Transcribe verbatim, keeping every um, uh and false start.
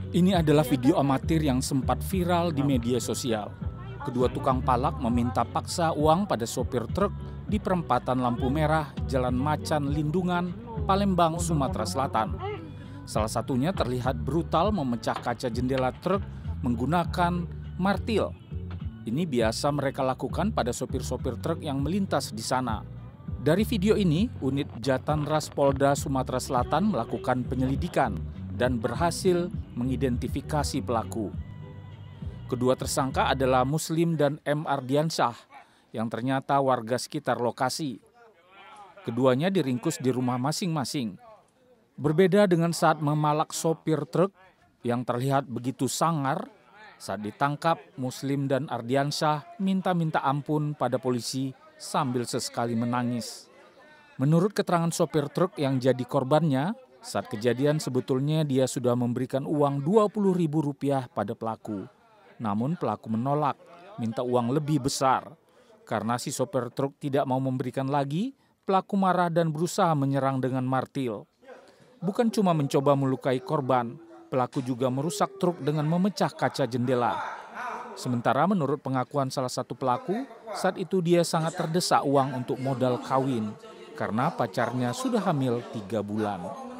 Ini adalah video amatir yang sempat viral di media sosial. Kedua tukang palak meminta paksa uang pada sopir truk di perempatan lampu merah Jalan Macan Lindungan, Palembang, Sumatera Selatan. Salah satunya terlihat brutal memecah kaca jendela truk menggunakan martil. Ini biasa mereka lakukan pada sopir-sopir truk yang melintas di sana. Dari video ini, unit Jatanras Polda Sumatera Selatan melakukan penyelidikan dan berhasil mengidentifikasi pelaku. Kedua tersangka adalah Muslim dan M. Ardiansyah yang ternyata warga sekitar lokasi. Keduanya diringkus di rumah masing-masing. Berbeda dengan saat memalak sopir truk yang terlihat begitu sangar, saat ditangkap Muslim dan Ardiansyah minta-minta ampun pada polisi sambil sesekali menangis. Menurut keterangan sopir truk yang jadi korbannya, saat kejadian sebetulnya dia sudah memberikan uang dua puluh ribu rupiah pada pelaku. Namun pelaku menolak, minta uang lebih besar. Karena si sopir truk tidak mau memberikan lagi, pelaku marah dan berusaha menyerang dengan martil. Bukan cuma mencoba melukai korban, pelaku juga merusak truk dengan memecah kaca jendela. Sementara menurut pengakuan salah satu pelaku, saat itu dia sangat terdesak uang untuk modal kawin karena pacarnya sudah hamil tiga bulan.